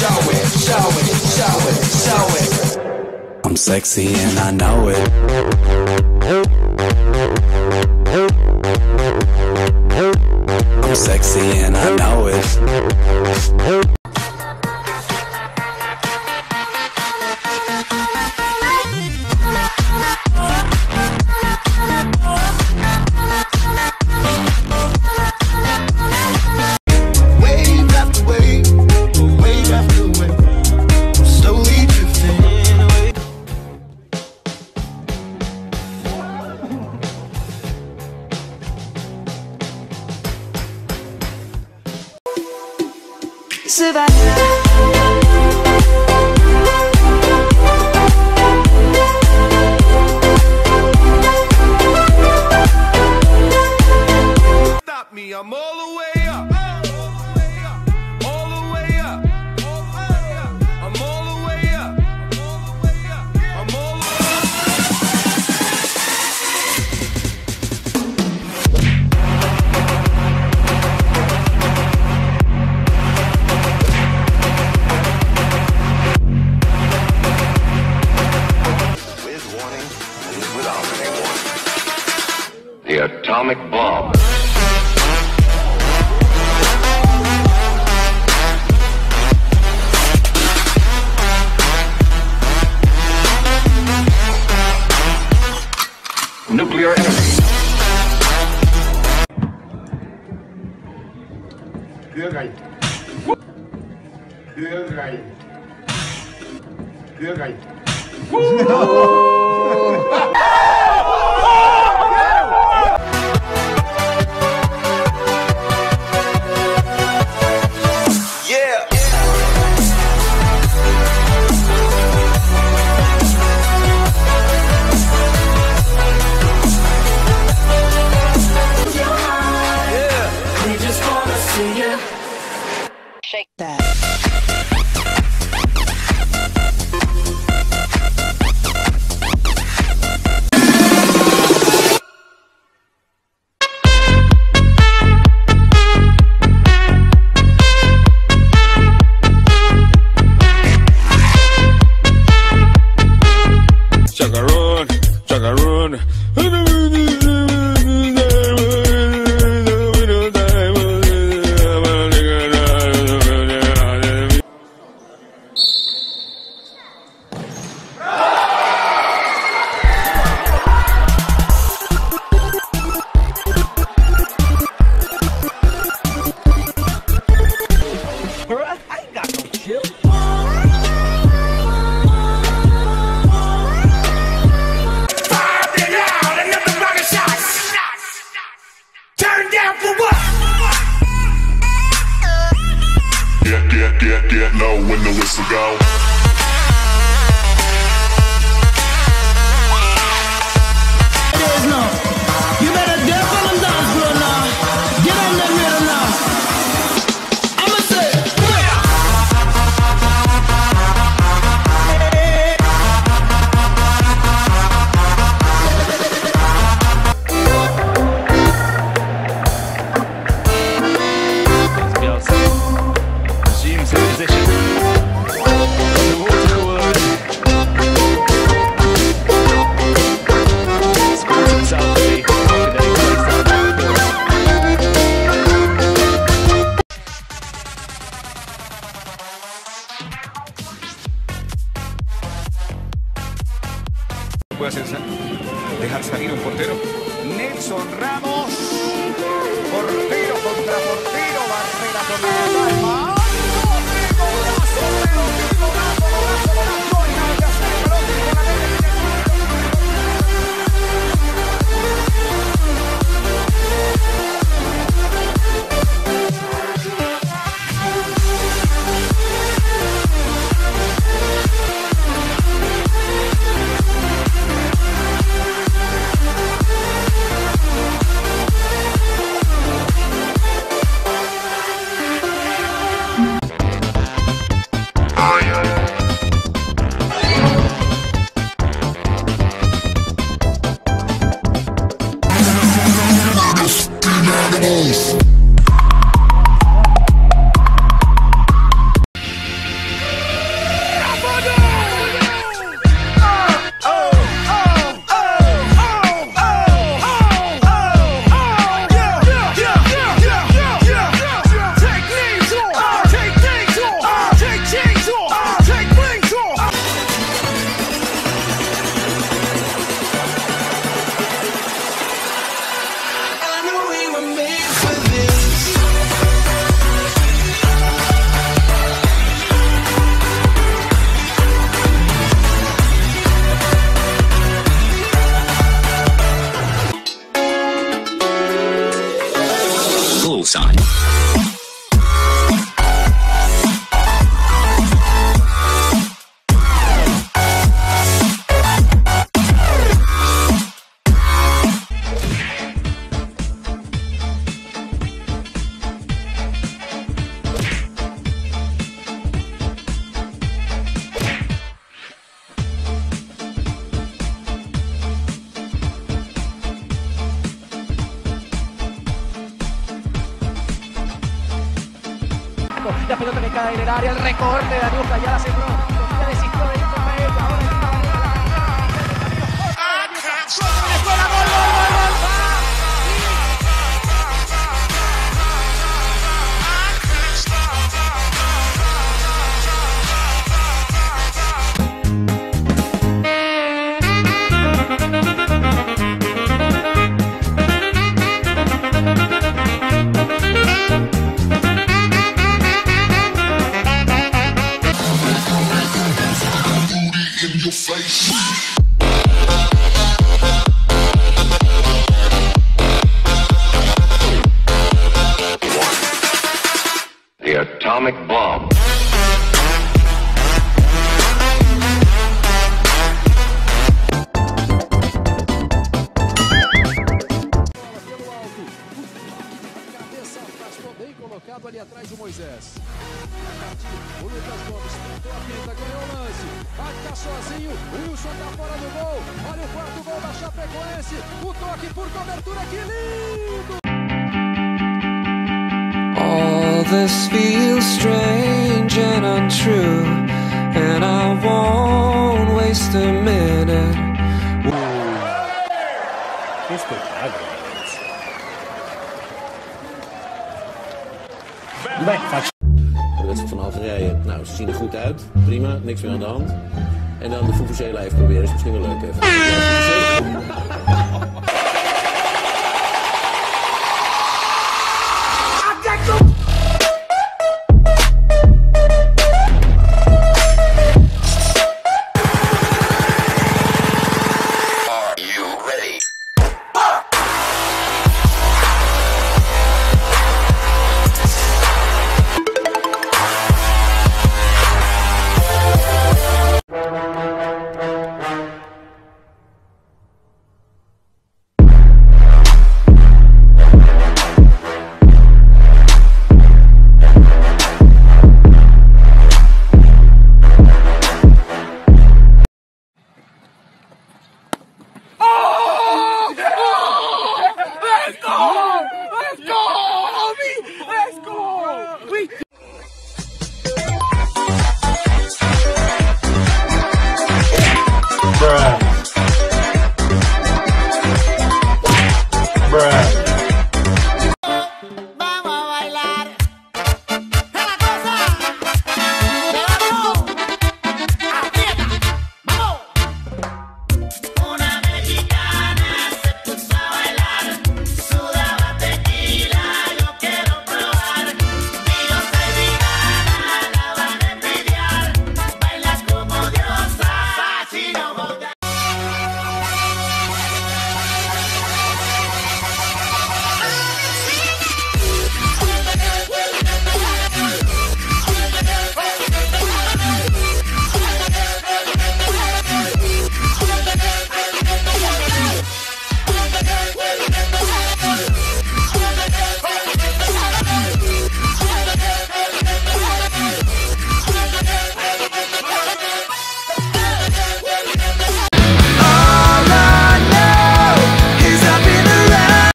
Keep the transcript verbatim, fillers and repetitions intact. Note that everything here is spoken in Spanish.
show it, show it, show it, show it. I'm sexy and I know it. I'm sexy and I know it. Stop me, I'm all the way up. All the way up. I'm all the way up. I'm all the way The atomic bomb. Nuclear energy. Cưa gầy. Cưa gầy. Cưa gầy. Shake that. Chacarón, chacarón. Get, get, get low when the whistle go. There's no. You better get on the dance floor now. Get on the rhythm now. I'ma say. Resumes in position. The water cooler. Scores himself to be confident in place. Puede hacer dejar salir un portero. Nelson Ramos. Portero contra portero. Barrera por la palma. pelota que cae en el área, el recorte de Daniuca, ya la sembró, Sofía desistió de ir contra ella, ahora el Venezuela, gol, gol, gol, gol, The atomic bomb. Bem colocado ali atrás do Moisés. O Lucas Gomes tentou a pinta, ganhou o lance. Vai ficar sozinho. O Wilson tá fora do gol. Olha o quarto gol da Chapecoense. O toque por cobertura, que lindo! All this feels strange and untrue, and I won't waste a minute. Que espetáculo! Nee, de wedstrijd van Algerije, nou, ze zien er goed uit. Prima, niks meer aan de hand. En dan de Vuvuzela even proberen, is misschien wel leuk even.